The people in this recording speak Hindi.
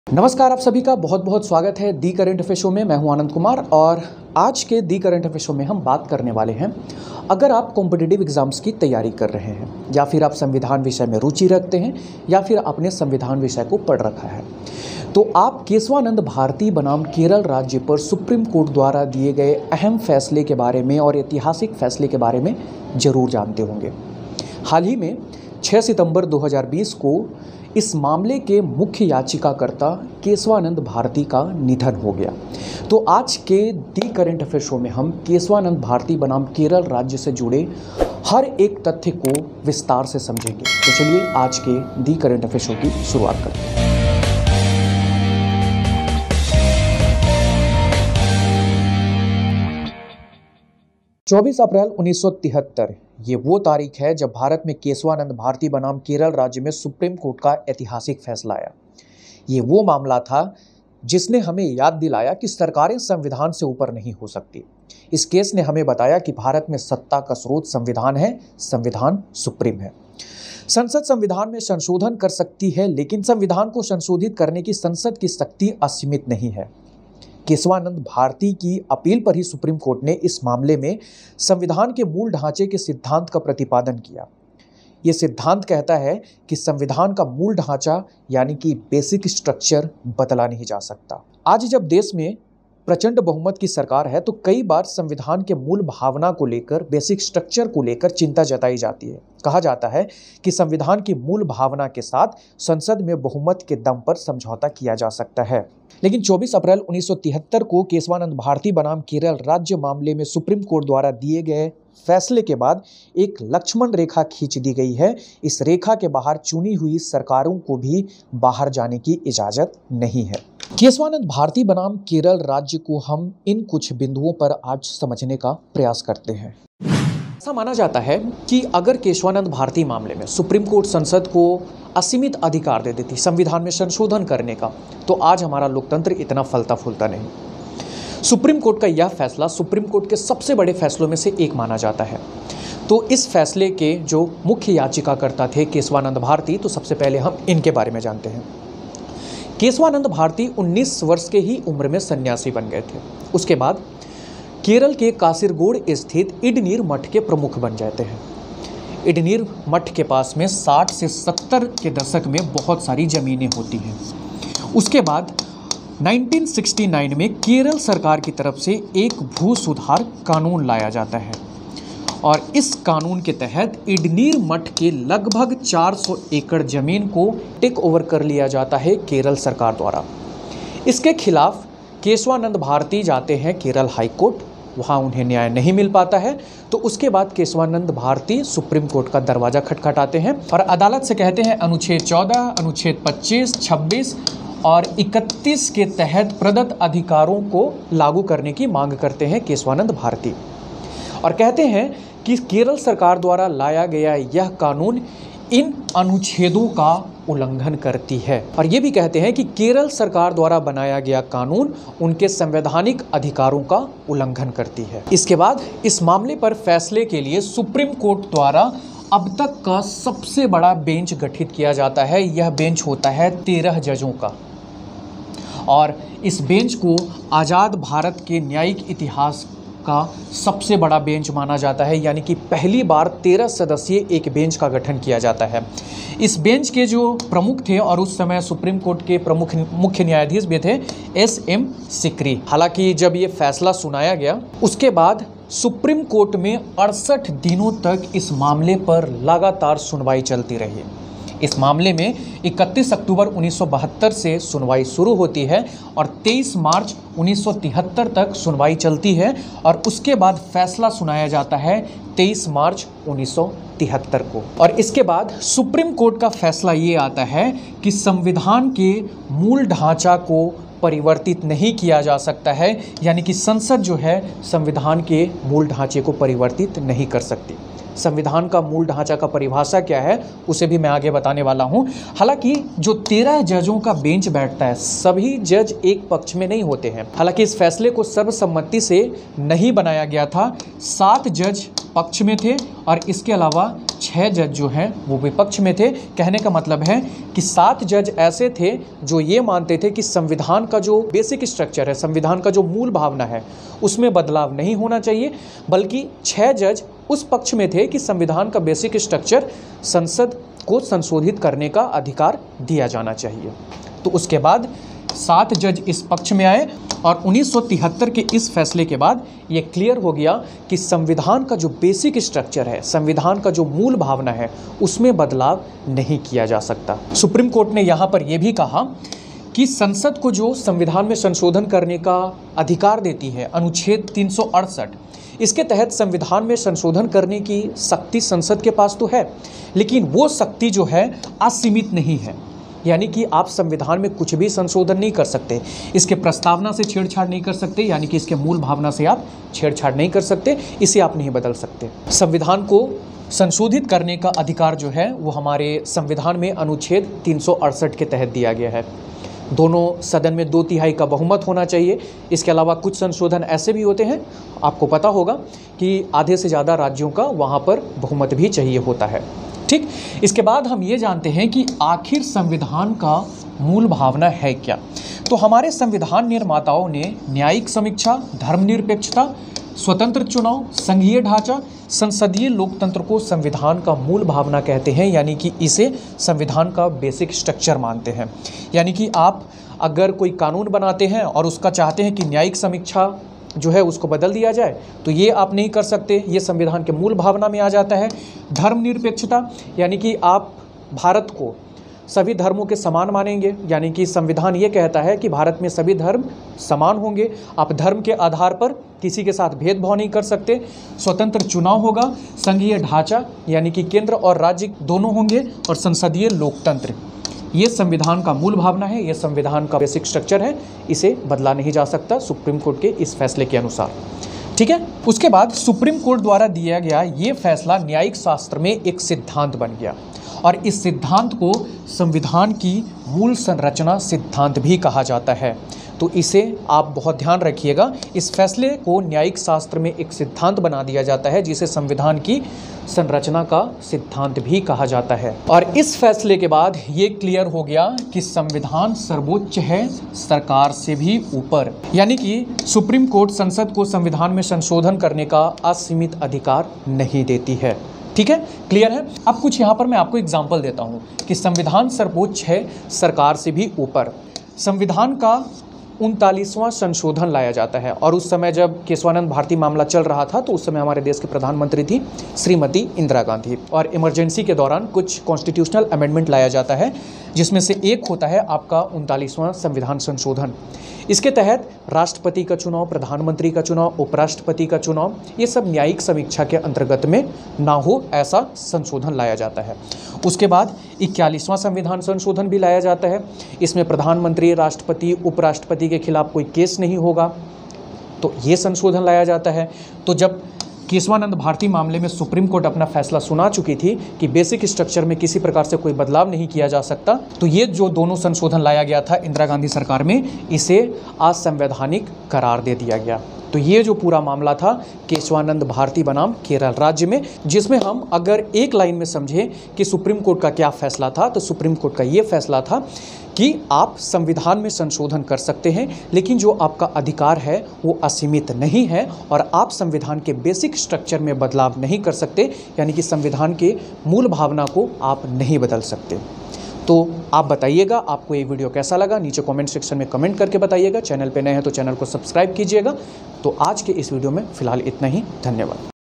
नमस्कार, आप सभी का बहुत बहुत स्वागत है दी करंट अफेयर शो में। मैं हूं आनंद कुमार और आज के दी करंट अफेयर शो में हम बात करने वाले हैं, अगर आप कॉम्पिटिटिव एग्जाम्स की तैयारी कर रहे हैं या फिर आप संविधान विषय में रुचि रखते हैं या फिर आपने संविधान विषय को पढ़ रखा है, तो आप केशवानंद भारती बनाम केरल राज्य पर सुप्रीम कोर्ट द्वारा दिए गए अहम फैसले के बारे में और ऐतिहासिक फैसले के बारे में ज़रूर जानते होंगे। हाल ही में 6 सितंबर 2020 को इस मामले के मुख्य याचिकाकर्ता केशवानंद भारती का निधन हो गया। तो आज के दी करंट अफेयर शो में हम केशवानंद भारती बनाम केरल राज्य से जुड़े हर एक तथ्य को विस्तार से समझेंगे। तो चलिए आज के दी करंट अफेयर शो की शुरुआत करते हैं। 24 अप्रैल 1973 ये वो तारीख है जब भारत में केशवानंद भारती बनाम केरल राज्य में सुप्रीम कोर्ट का ऐतिहासिक फैसला आया। ये वो मामला था जिसने हमें याद दिलाया कि सरकारें संविधान से ऊपर नहीं हो सकती। इस केस ने हमें बताया कि भारत में सत्ता का स्रोत संविधान है, संविधान सुप्रीम है। संसद संविधान में संशोधन कर सकती है, लेकिन संविधान को संशोधित करने की संसद की शक्ति असीमित नहीं है। केशवानंद भारती की अपील पर ही सुप्रीम कोर्ट ने इस मामले में संविधान के मूल ढांचे के सिद्धांत का प्रतिपादन किया। यह सिद्धांत कहता है कि संविधान का मूल ढांचा यानी कि बेसिक स्ट्रक्चर बदला नहीं जा सकता। आज जब देश में प्रचंड बहुमत की सरकार है तो कई बार संविधान के मूल भावना को लेकर, बेसिक स्ट्रक्चर को लेकर चिंता जताई जाती है। कहा जाता है कि संविधान की मूल भावना के साथ संसद में बहुमत के दम पर समझौता किया जा सकता है। लेकिन 24 अप्रैल 1973 को केशवानंद भारती बनाम केरल राज्य मामले में सुप्रीम कोर्ट द्वारा दिए गए फैसले के बाद एक लक्ष्मण रेखा खींच दी गई है। इस रेखा के बाहर चुनी हुई सरकारों को भी बाहर जाने की इजाजत नहीं है। केशवानंद भारती बनाम केरल राज्य को हम इन कुछ बिंदुओं पर आज समझने का प्रयास करते हैं। ऐसा माना जाता है कि अगर केशवानंद भारती मामले में सुप्रीम कोर्ट संसद को असीमित अधिकार दे देती संविधान में संशोधन करने का, तो आज हमारा लोकतंत्र इतना फलता फूलता नहीं। सुप्रीम कोर्ट का यह फैसला सुप्रीम कोर्ट के सबसे बड़े फैसलों में से एक माना जाता है। तो इस फैसले के जो मुख्य याचिकाकर्ता थे केशवानंद भारती, तो सबसे पहले हम इनके बारे में जानते हैं। केशवानंद भारती 19 वर्ष के ही उम्र में सन्यासी बन गए थे। उसके बाद केरल के कासिरगोड स्थित इडनीर मठ के प्रमुख बन जाते हैं। इडनीर मठ के पास में 60 से 70 के दशक में बहुत सारी ज़मीनें होती हैं। उसके बाद 1969 में केरल सरकार की तरफ से एक भू सुधार कानून लाया जाता है और इस कानून के तहत इडनीर मठ के लगभग 400 एकड़ ज़मीन को टेक ओवर कर लिया जाता है केरल सरकार द्वारा। इसके खिलाफ केशवानंद भारती जाते हैं केरल हाई कोर्ट, वहाँ उन्हें न्याय नहीं मिल पाता है। तो उसके बाद केशवानंद भारती सुप्रीम कोर्ट का दरवाज़ा खटखटाते हैं और अदालत से कहते हैं अनुच्छेद 14, अनुच्छेद 25, 26 और 31 के तहत प्रदत्त अधिकारों को लागू करने की मांग करते हैं केशवानंद भारती और कहते हैं कि केरल सरकार द्वारा लाया गया यह कानून इन अनुच्छेदों का उल्लंघन करती है और ये भी कहते हैं कि केरल सरकार द्वारा बनाया गया कानून उनके संवैधानिक अधिकारों का उल्लंघन करती है। इसके बाद इस मामले पर फैसले के लिए सुप्रीम कोर्ट द्वारा अब तक का सबसे बड़ा बेंच गठित किया जाता है। यह बेंच होता है 13 जजों का और इस बेंच को आज़ाद भारत के न्यायिक इतिहास का सबसे बड़ा बेंच माना जाता है, यानी कि पहली बार 13 सदस्यीय एक बेंच का गठन किया जाता है। इस बेंच के जो प्रमुख थे और उस समय सुप्रीम कोर्ट के प्रमुख मुख्य न्यायाधीश भी थे S.M. सिकरी। हालांकि जब ये फैसला सुनाया गया उसके बाद सुप्रीम कोर्ट में 68 दिनों तक इस मामले पर लगातार सुनवाई चलती रही। इस मामले में 31 अक्टूबर 1972 से सुनवाई शुरू होती है और 23 मार्च 1973 तक सुनवाई चलती है और उसके बाद फैसला सुनाया जाता है 23 मार्च 1973 को। और इसके बाद सुप्रीम कोर्ट का फैसला ये आता है कि संविधान के मूल ढांचा को परिवर्तित नहीं किया जा सकता है, यानी कि संसद जो है संविधान के मूल ढांचे को परिवर्तित नहीं कर सकती। संविधान का मूल ढांचा का परिभाषा क्या है उसे भी मैं आगे बताने वाला हूं। हालांकि जो 13 जजों का बेंच बैठता है, सभी जज एक पक्ष में नहीं होते हैं। हालांकि इस फैसले को सर्वसम्मति से नहीं बनाया गया था, 7 जज पक्ष में थे और इसके अलावा 6 जज जो हैं वो विपक्ष में थे। कहने का मतलब है कि 7 जज ऐसे थे जो ये मानते थे कि संविधान का जो बेसिक स्ट्रक्चर है, संविधान का जो मूल भावना है, उसमें बदलाव नहीं होना चाहिए, बल्कि 6 जज उस पक्ष में थे कि संविधान का बेसिक स्ट्रक्चर संसद को संशोधित करने का अधिकार दिया जाना चाहिए। तो उसके बाद 7 जज इस पक्ष में आए और 1973 के इस फैसले के बाद ये क्लियर हो गया कि संविधान का जो बेसिक स्ट्रक्चर है, संविधान का जो मूल भावना है, उसमें बदलाव नहीं किया जा सकता। सुप्रीम कोर्ट ने यहाँ पर यह भी कहा कि संसद को जो संविधान में संशोधन करने का अधिकार देती है अनुच्छेद 368, इसके तहत संविधान में संशोधन करने की शक्ति संसद के पास तो है, लेकिन वो शक्ति जो है असीमित नहीं है। यानी कि आप संविधान में कुछ भी संशोधन नहीं कर सकते, इसके प्रस्तावना से छेड़छाड़ नहीं कर सकते, यानी कि इसके मूल भावना से आप छेड़छाड़ नहीं कर सकते, इसे आप नहीं बदल सकते। संविधान को संशोधित करने का अधिकार जो है वो हमारे संविधान में अनुच्छेद 368 के तहत दिया गया है। दोनों सदन में 2/3 का बहुमत होना चाहिए। इसके अलावा कुछ संशोधन ऐसे भी होते हैं, आपको पता होगा कि आधे से ज़्यादा राज्यों का वहाँ पर बहुमत भी चाहिए होता है। ठीक, इसके बाद हम ये जानते हैं कि आखिर संविधान का मूल भावना है क्या। तो हमारे संविधान निर्माताओं ने न्यायिक समीक्षा, धर्मनिरपेक्षता, स्वतंत्र चुनाव, संघीय ढांचा, संसदीय लोकतंत्र को संविधान का मूल भावना कहते हैं, यानी कि इसे संविधान का बेसिक स्ट्रक्चर मानते हैं। यानी कि आप अगर कोई कानून बनाते हैं और उसका चाहते हैं कि न्यायिक समीक्षा जो है उसको बदल दिया जाए, तो ये आप नहीं कर सकते, ये संविधान के मूल भावना में आ जाता है। धर्मनिरपेक्षता, यानी कि आप भारत को सभी धर्मों के समान मानेंगे, यानी कि संविधान ये कहता है कि भारत में सभी धर्म समान होंगे, आप धर्म के आधार पर किसी के साथ भेदभाव नहीं कर सकते। स्वतंत्र चुनाव होगा। संघीय ढांचा, यानी कि केंद्र और राज्य दोनों होंगे, और संसदीय लोकतंत्र, ये संविधान का मूल भावना है, ये संविधान का बेसिक स्ट्रक्चर है, इसे बदला नहीं जा सकता सुप्रीम कोर्ट के इस फैसले के अनुसार। ठीक है, उसके बाद सुप्रीम कोर्ट द्वारा दिया गया ये फैसला न्यायिक शास्त्र में एक सिद्धांत बन गया, और इस सिद्धांत को संविधान की मूल संरचना सिद्धांत भी कहा जाता है। तो इसे आप बहुत ध्यान रखिएगा, इस फैसले को न्यायिक शास्त्र में एक सिद्धांत बना दिया जाता है, जिसे संविधान की संरचना का सिद्धांत भी कहा जाता है। और इस फैसले के बाद ये क्लियर हो गया कि संविधान सर्वोच्च है, सरकार से भी ऊपर। यानी कि सुप्रीम कोर्ट संसद को संविधान में संशोधन करने का असीमित अधिकार नहीं देती है। ठीक है, क्लियर है। अब कुछ यहाँ पर मैं आपको एग्जाम्पल देता हूँ कि संविधान सर्वोच्च है, सरकार से भी ऊपर। संविधान का 39वां संशोधन लाया जाता है, और उस समय जब केशवानंद भारती मामला चल रहा था, तो उस समय हमारे देश के प्रधानमंत्री थी श्रीमती इंदिरा गांधी, और इमरजेंसी के दौरान कुछ कॉन्स्टिट्यूशनल अमेंडमेंट लाया जाता है, जिसमें से एक होता है आपका 39वां संविधान संशोधन। इसके तहत राष्ट्रपति का चुनाव, प्रधानमंत्री का चुनाव, उपराष्ट्रपति का चुनाव, ये सब न्यायिक समीक्षा के अंतर्गत में ना हो, ऐसा संशोधन लाया जाता है। उसके बाद 41वां संविधान संशोधन भी लाया जाता है। इसमें प्रधानमंत्री, राष्ट्रपति, उपराष्ट्रपति के खिलाफ कोई केस नहीं होगा, तो ये संशोधन लाया जाता है। तो जब केशवानंद भारती मामले में सुप्रीम कोर्ट अपना फैसला सुना चुकी थी कि बेसिक स्ट्रक्चर में किसी प्रकार से कोई बदलाव नहीं किया जा सकता, तो ये जो दोनों संशोधन लाया गया था इंदिरा गांधी सरकार में, इसे असंवैधानिक करार दे दिया गया। तो ये जो पूरा मामला था केशवानंद भारती बनाम केरल राज्य में, जिसमें हम अगर एक लाइन में समझें कि सुप्रीम कोर्ट का क्या फैसला था, तो सुप्रीम कोर्ट का ये फैसला था कि आप संविधान में संशोधन कर सकते हैं, लेकिन जो आपका अधिकार है वो असीमित नहीं है, और आप संविधान के बेसिक स्ट्रक्चर में बदलाव नहीं कर सकते, यानी कि संविधान के मूल भावना को आप नहीं बदल सकते। तो आप बताइएगा आपको ये वीडियो कैसा लगा, नीचे कमेंट सेक्शन में कमेंट करके बताइएगा। चैनल पे नए हैं तो चैनल को सब्सक्राइब कीजिएगा। तो आज के इस वीडियो में फ़िलहाल इतना ही। धन्यवाद।